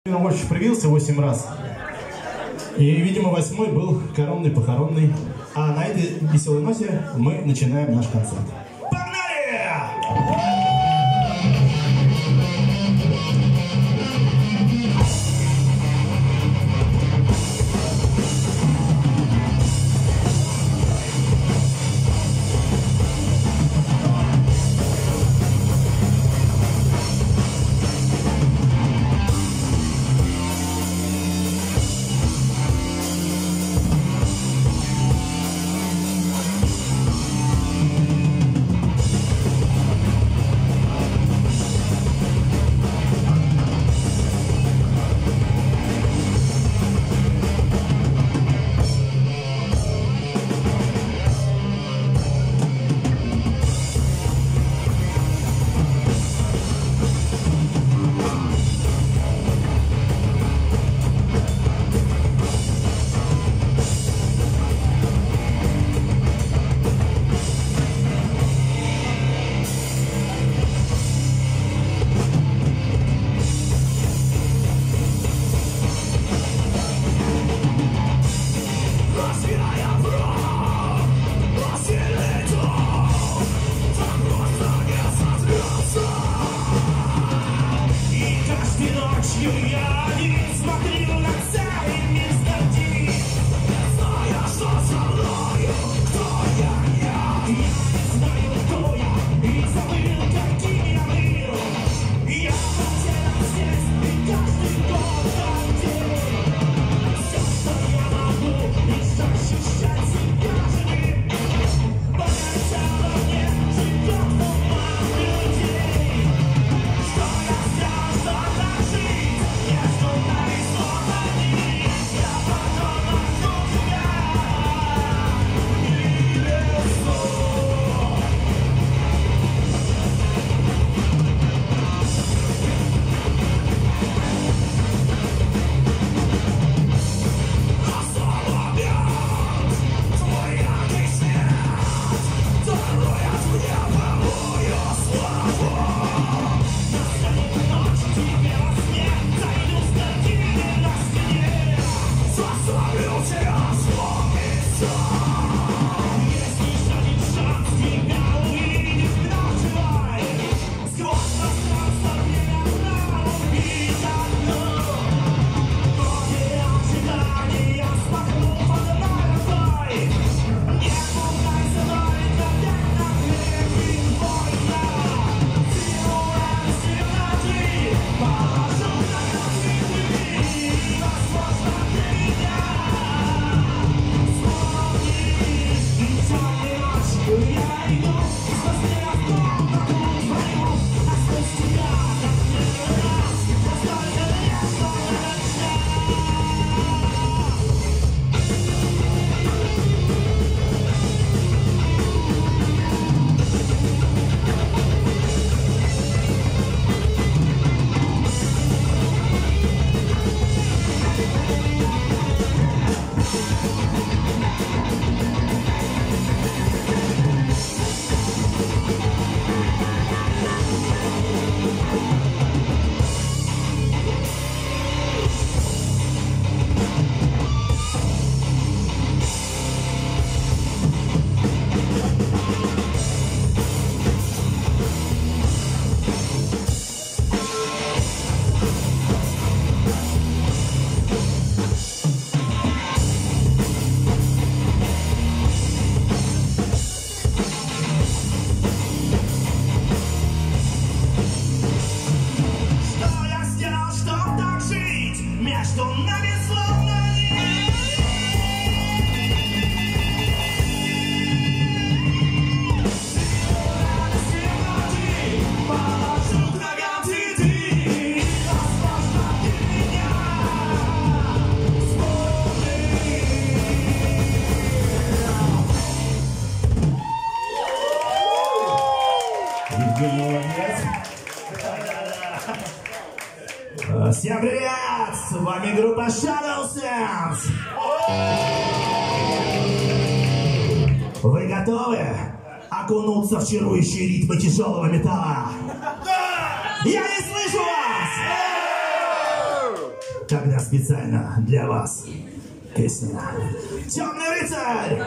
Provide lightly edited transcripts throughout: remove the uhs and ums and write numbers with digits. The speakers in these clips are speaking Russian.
Он очень привился 8 раз. И, видимо, 8-й был коронный, похоронный. А на этой веселой ноте мы начинаем наш концерт. Погнали! Всем привет! С вами группа Shadow Sense! Вы готовы окунуться в чарующие ритмы тяжелого металла? Я не слышу вас! Тогда специально для вас песня «Темный рыцарь».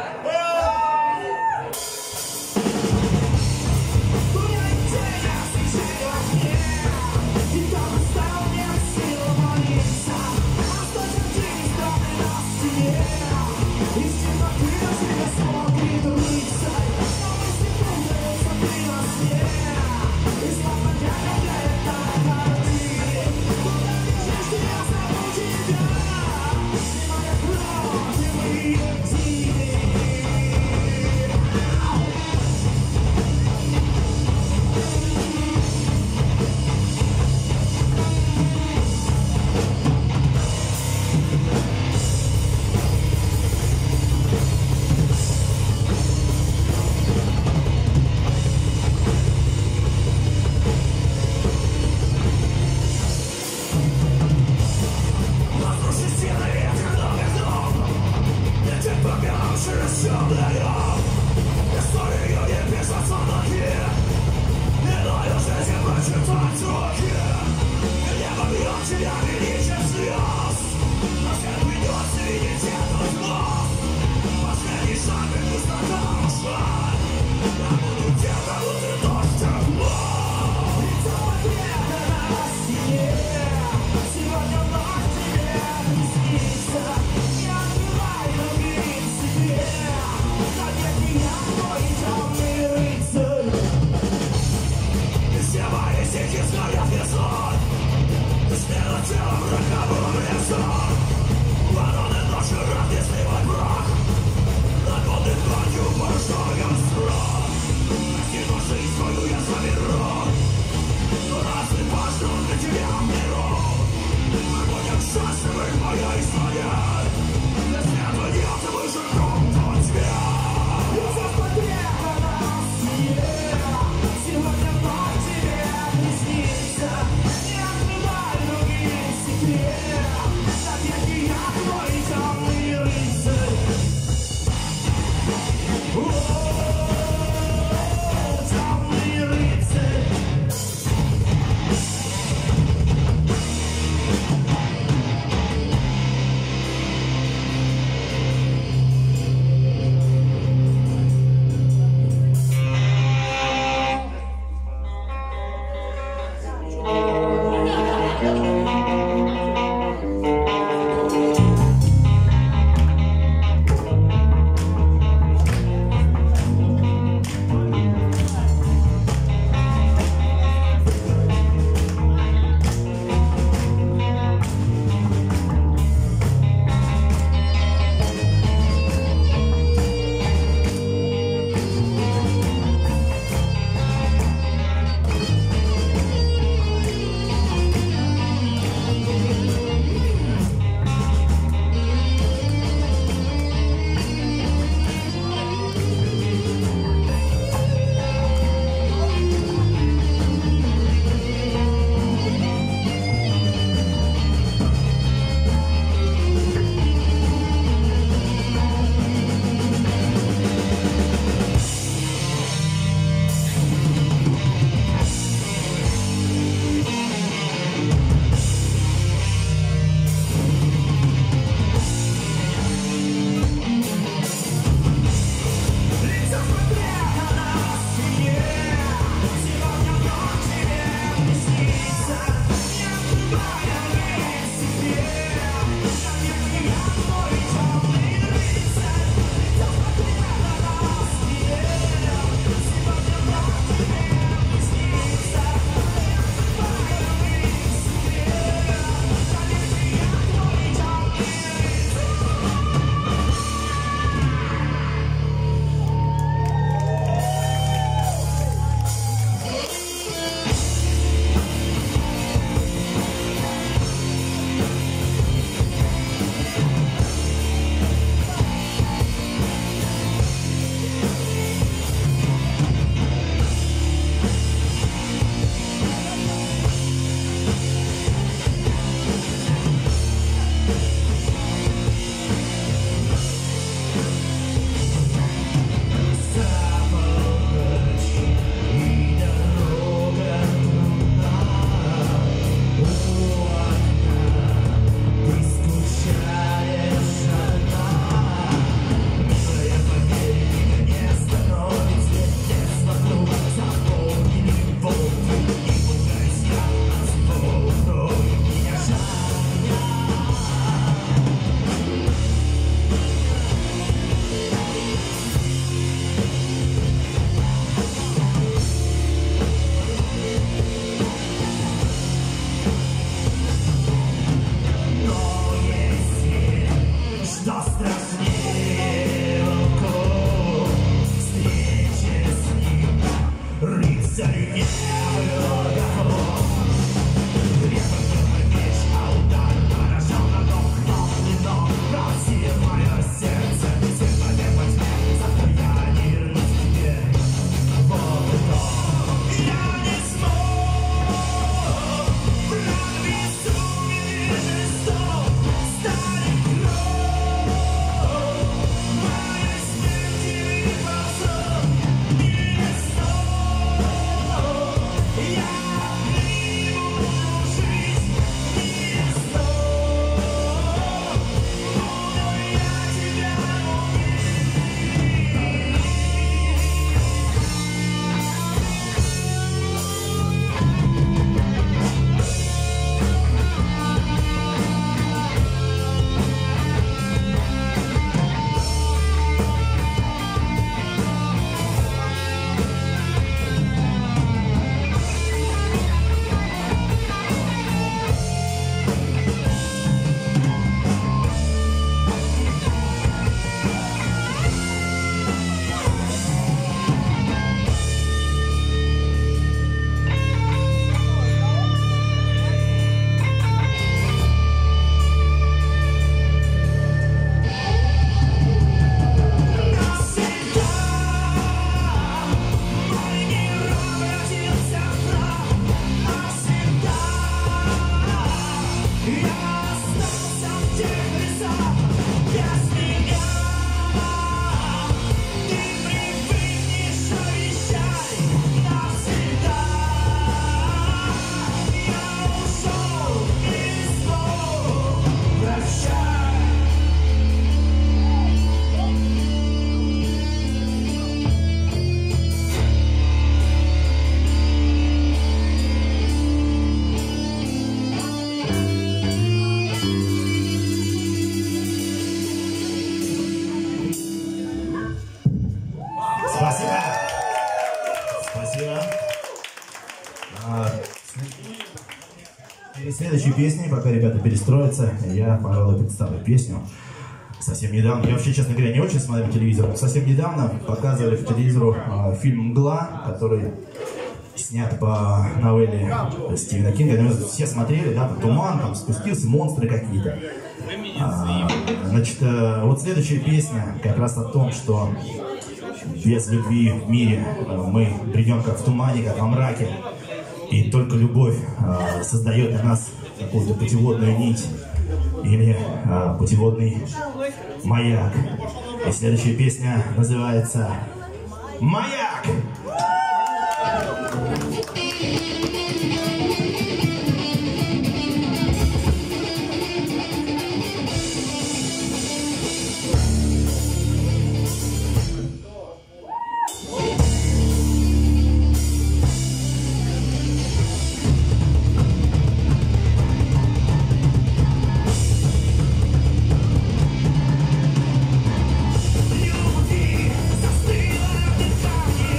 Спасибо. Спасибо. Перед следующей песней, пока ребята перестроятся, я, пожалуй, представлю песню. Совсем недавно, я вообще, честно говоря, не очень смотрю телевизор, но совсем недавно показывали по телевизору фильм «Мгла», который снят по новелле Стивена Кинга. Наверное, все смотрели, да, туман, там спустился, монстры какие-то. Значит, вот следующая песня как раз о том, что без любви в мире мы бредем как в тумане, как во мраке. И только любовь создает для нас какую-то путеводную нить или путеводный маяк. И следующая песня называется «Маяк». Любви застыла дыхание.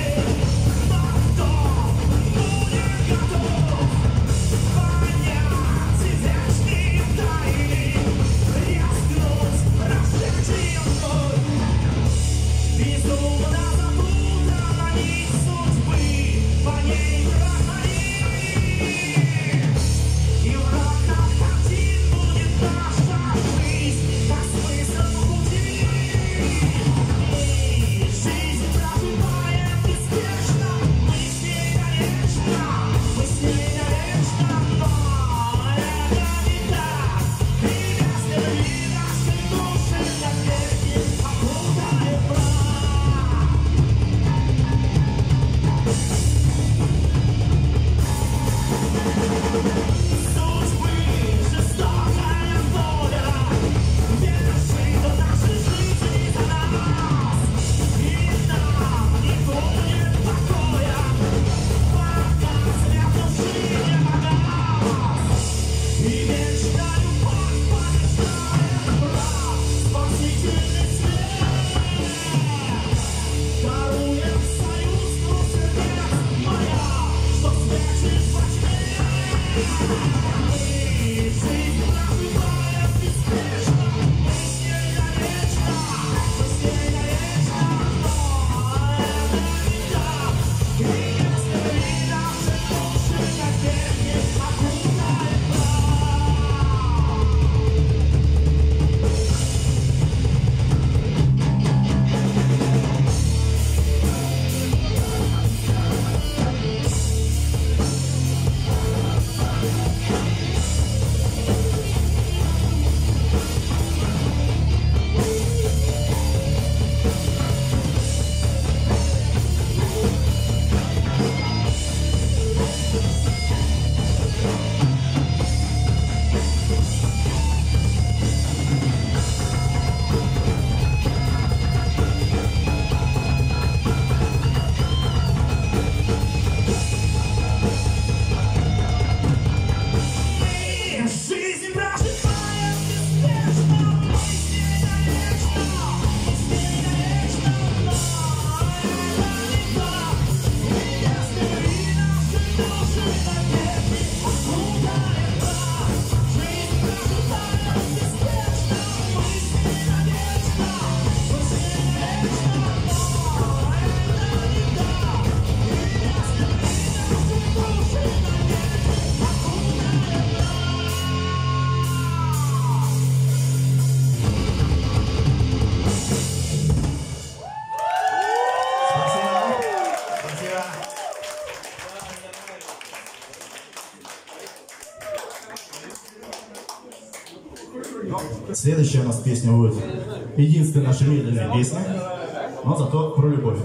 Следующая у нас песня будет единственная наша медленная песня, но зато про любовь.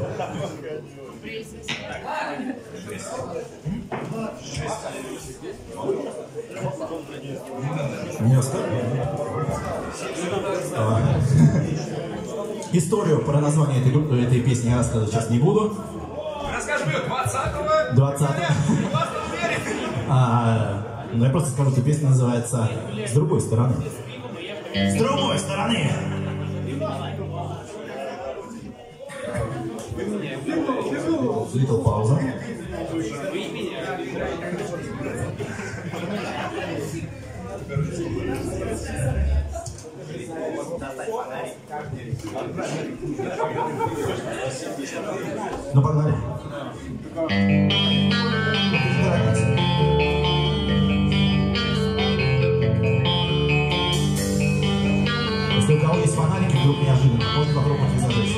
Историю про название этой песни я рассказывать сейчас не буду. Расскажи, 20-го. Но я просто скажу, что песня называется «С другой стороны». С другой стороны! Little пауза. Ну, погнали. Если у кого есть фонарики, вдруг неожиданно, можно попробовать их зажечь.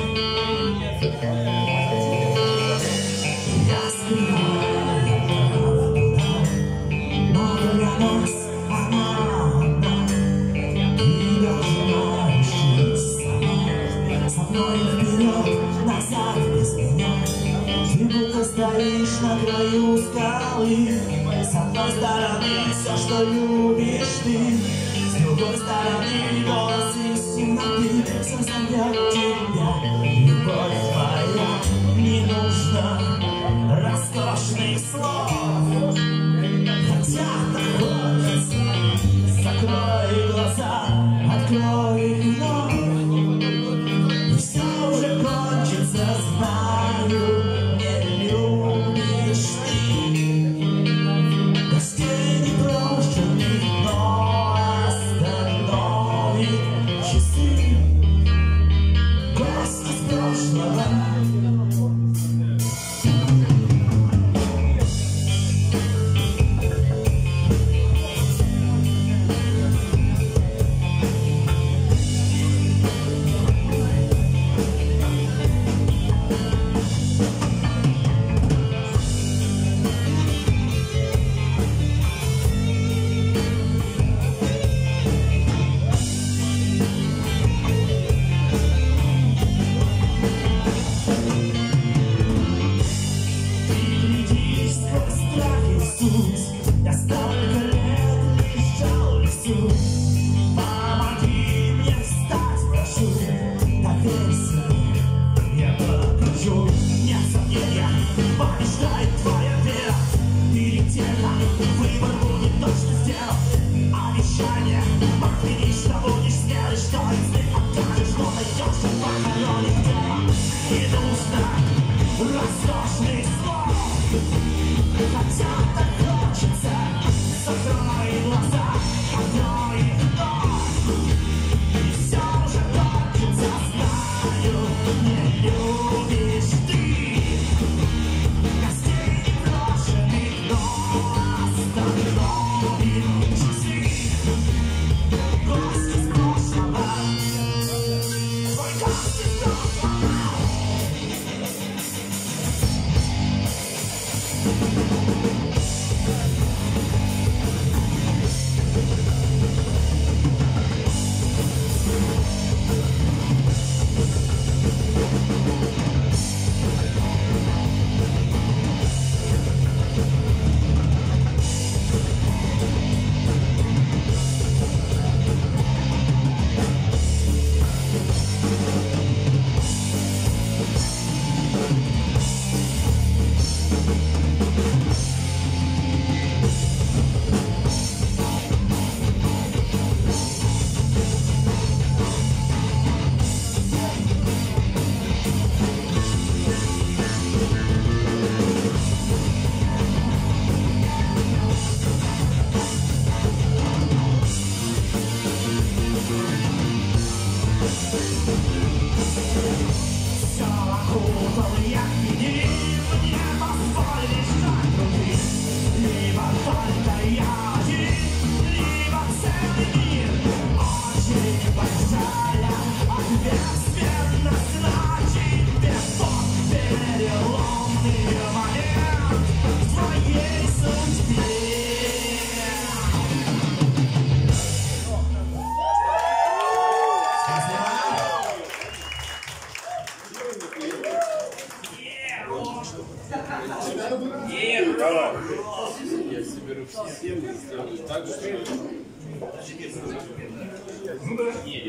Стоишь на краю скалы. С одной стороны все, что любишь ты, с другой стороны голос из темноты. Все зовет тебя, любовь твоя. Не нужно роскошных слов, хотя так хочется. Закрой глаза, открой их вновь, и все уже кончится, знаю.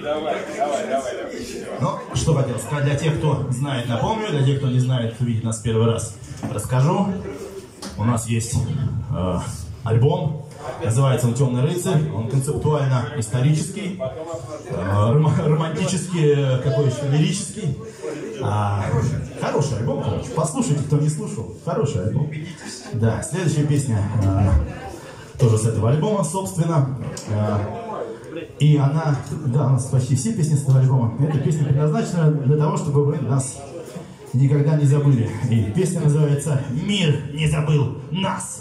Ну, что хотел сказать для тех, кто знает, напомню, для тех, кто не знает, видит нас первый раз, расскажу. У нас есть альбом, называется он «Темный рыцарь», он концептуально исторический, романтический, какой еще, лирический. Хороший альбом, короче. Послушайте, кто не слушал. Хороший альбом. Да, следующая песня тоже с этого альбома, собственно. И она, да, у нас почти все песни с этого альбома. Эта песня предназначена для того, чтобы вы нас никогда не забыли. И песня называется «Мир не забыл нас».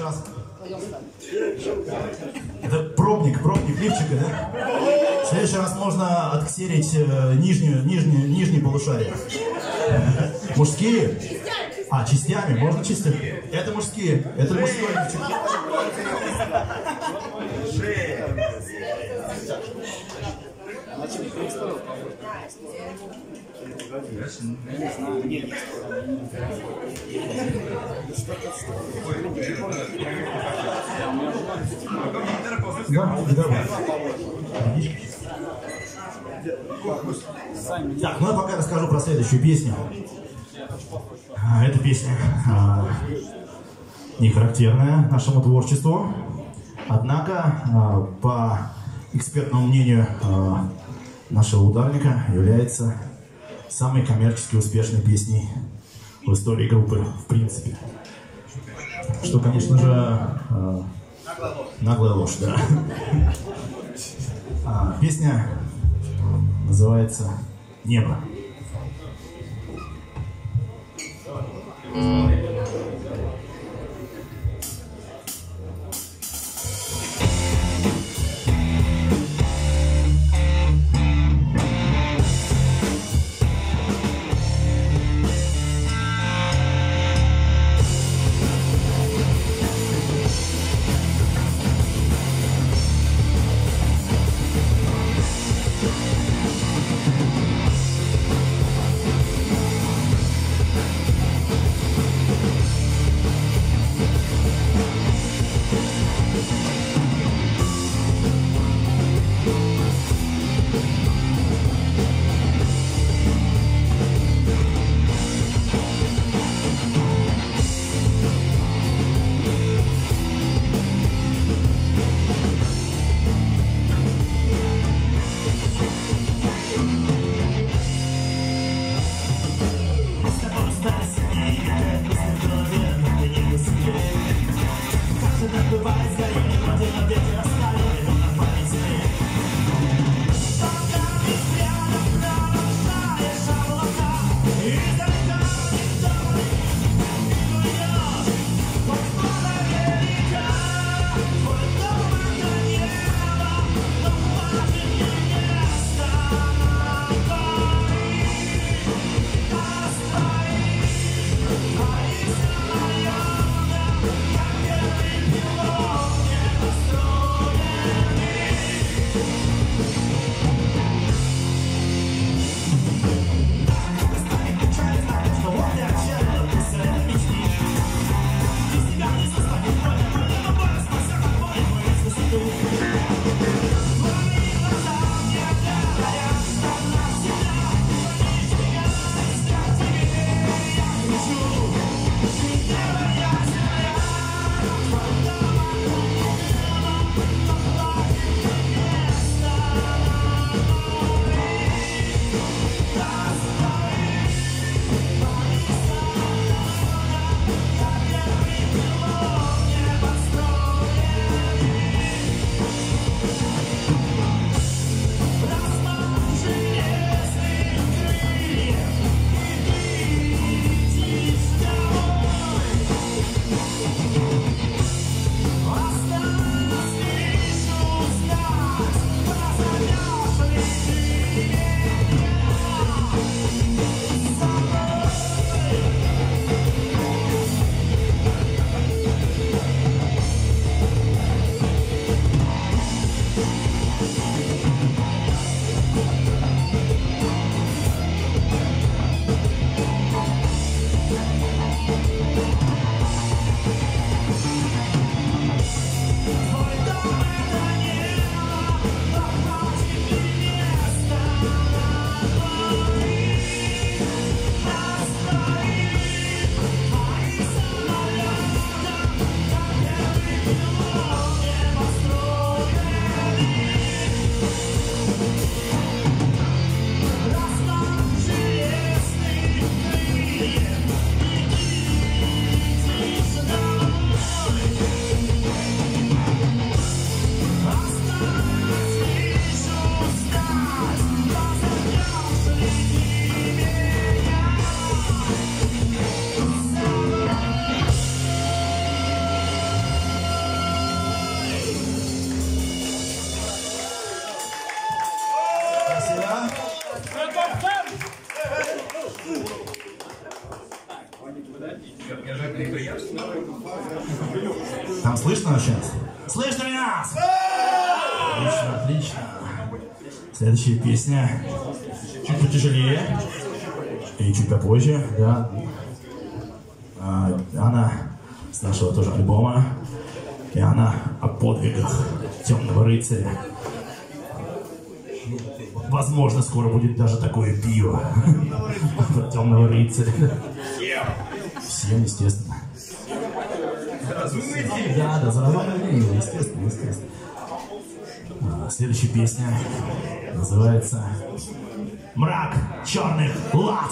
раз. Это пробник лифчика, да? В следующий раз можно отксерить нижнее полушарие. Мужские? А, частями, можно частями. Это мужские, это мужской лифчик. Так, ну я пока расскажу про следующую песню. Эта песня не характерная нашему творчеству, однако, по экспертному мнению нашего ударника, является самой коммерчески успешной песней в истории группы, в принципе. Что, конечно же, наглая ложь, да. Песня называется «Небо». Там слышно сейчас? Слышно меня? Отлично, отлично. Следующая песня чуть потяжелее и чуть попозже, да. Она с нашего тоже альбома, и она о подвигах Темного рыцаря. Возможно, скоро будет даже такое пиво Темного рыцаря. Всем, естественно. Да, да, заразумные, естественно, естественно. Следующая песня называется «Мрак черных лад».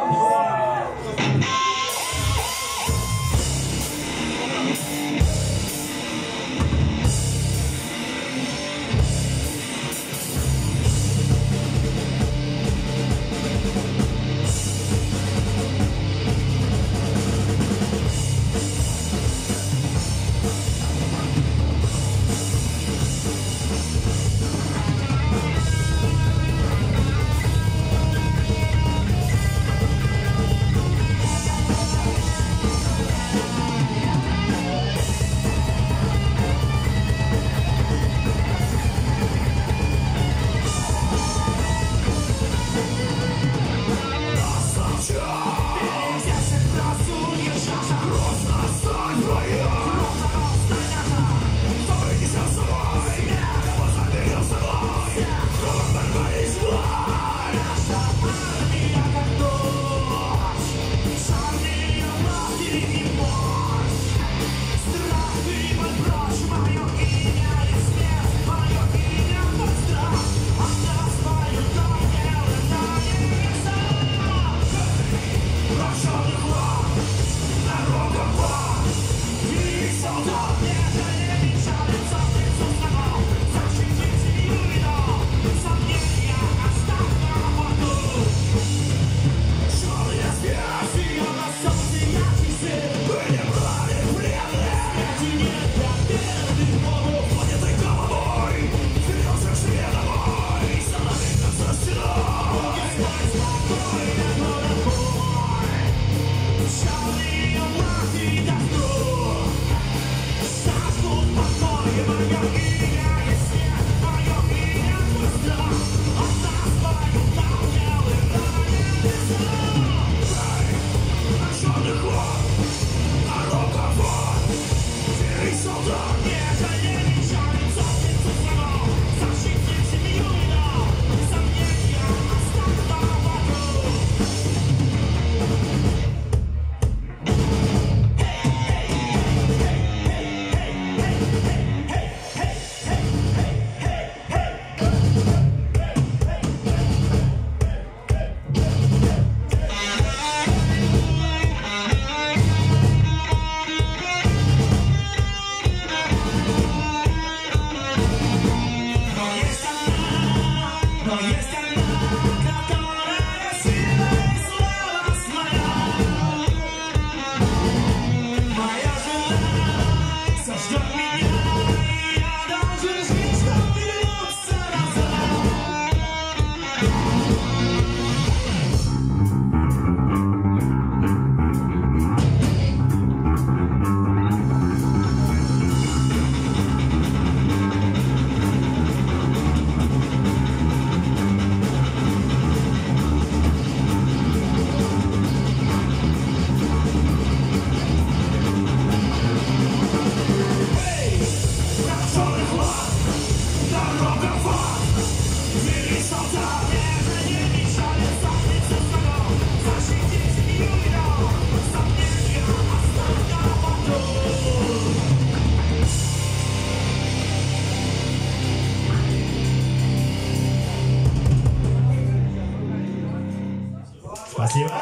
Спасибо.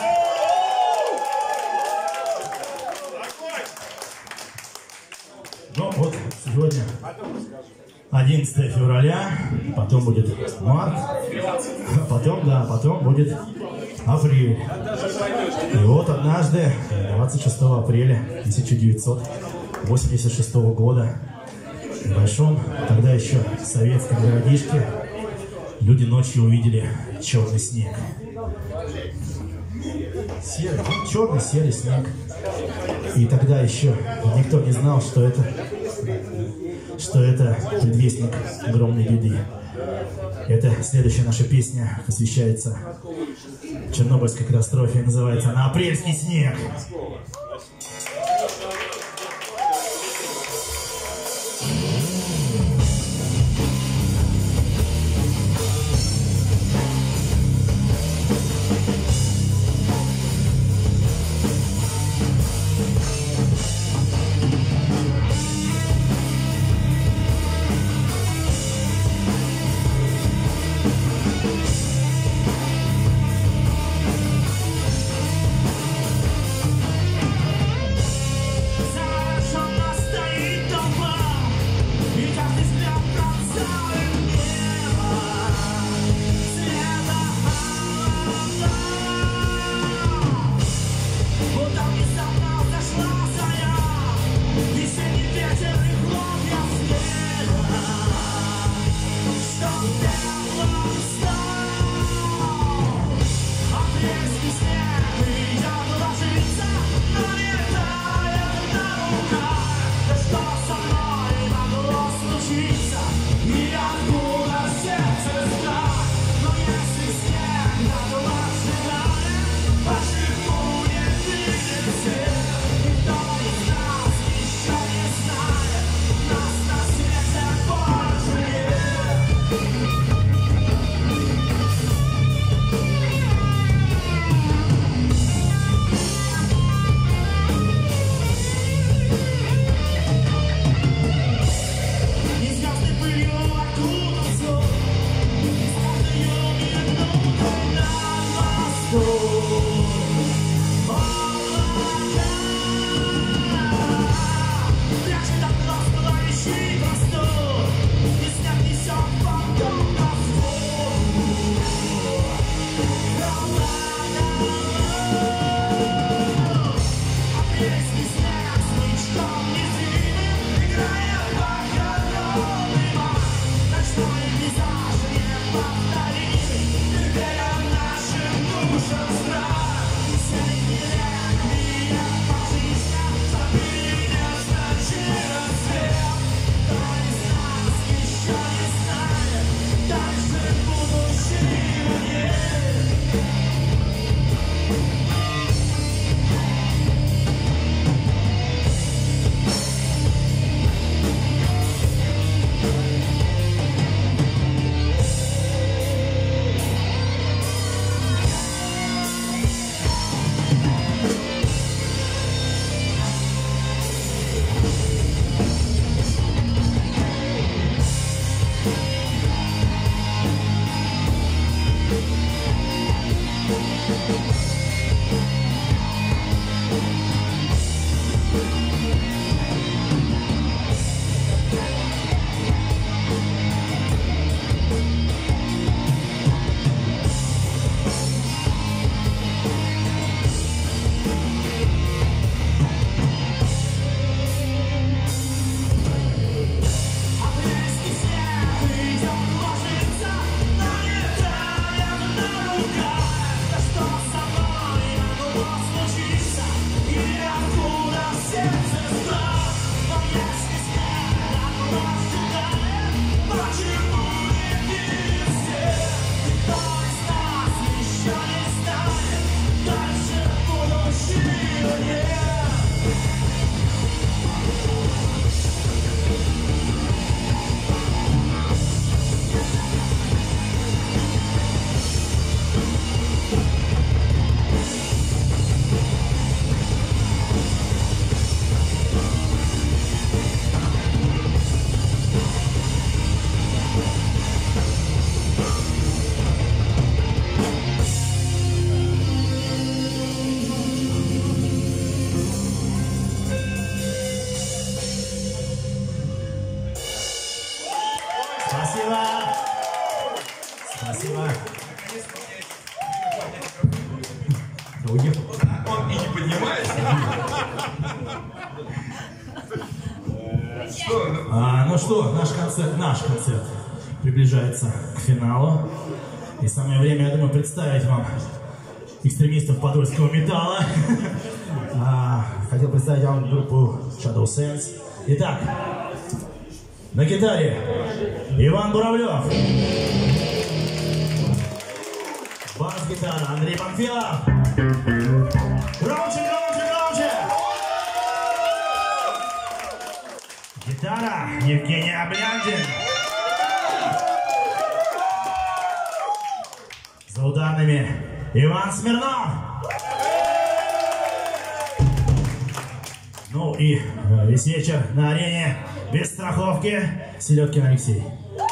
Ну вот, сегодня 11 февраля, потом будет март, потом будет апрель. И вот однажды, 26 апреля 1986 года, в большом, тогда еще советском городишке, люди ночью увидели черный снег. Серый, черный серый снег. И тогда еще никто не знал, что это предвестник огромной беды. Это следующая наша песня посвящается Чернобыльской катастрофе, называется она «Апрельский снег». Спасибо. Уехал. Он и не поднимается. Ну что, наш концерт приближается к финалу. И самое время, я думаю, представить вам экстремистов подольского металла. Хотел представить вам группу Shadow Sense. Итак, на гитаре Иван Буравлев. Бас-гитара Андрей Панфилов. Громче, громче, громче! Гитара Евгений Обляндин. За ударными Иван Смирнов. Ну и весь вечер на арене без страховки Селедкин Алексей.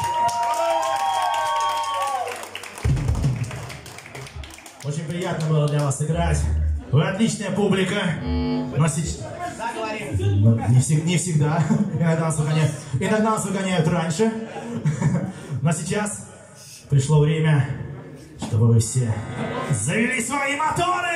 Очень приятно было для вас играть. Вы отличная публика. Но сейчас... Не всегда. Иногда нас выгоняют раньше. Но сейчас пришло время, чтобы вы все завели свои моторы!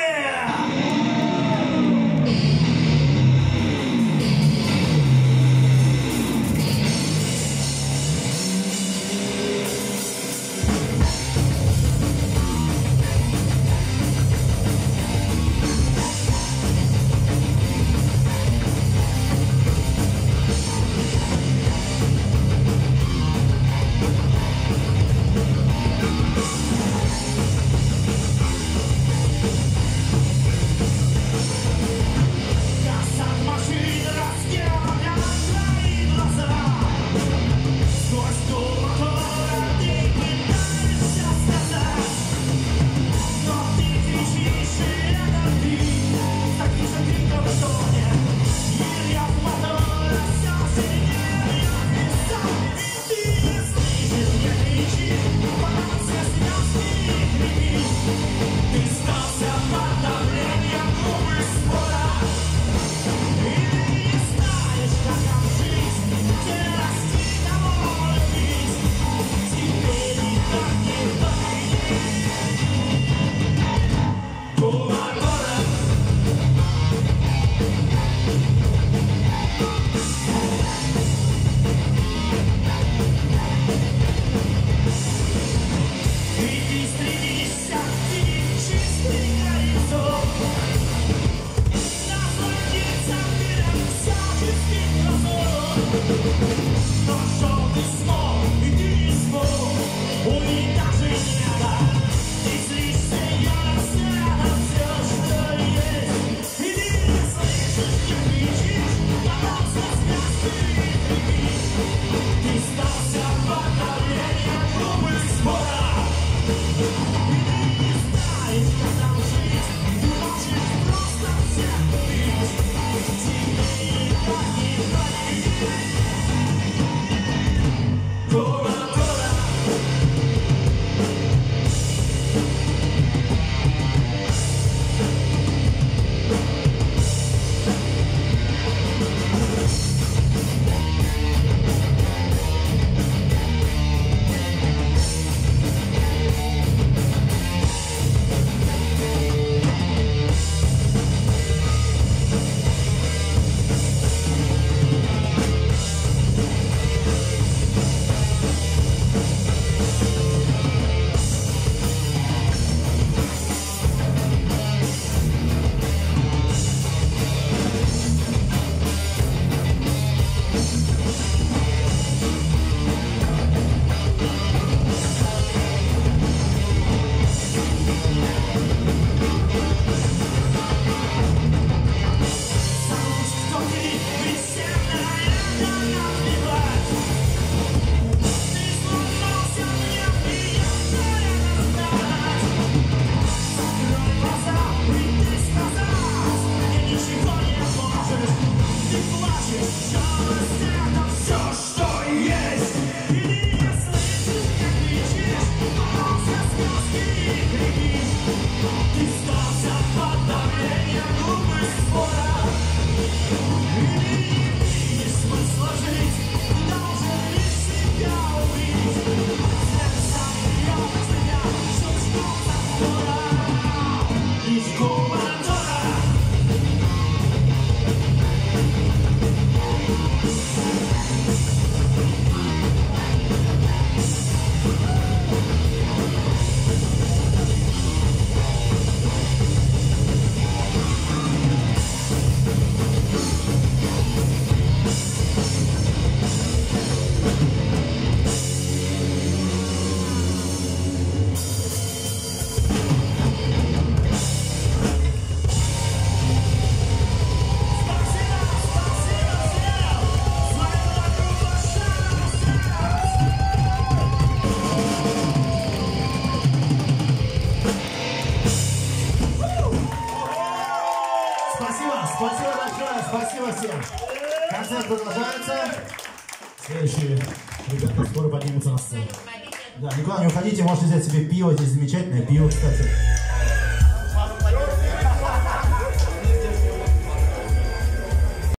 спасибо большое, спасибо всем. Концерт продолжается. Следующие ребята скоро поднимутся на сцену. Да, никуда не уходите, можете взять себе пиво, здесь замечательное пиво, кстати.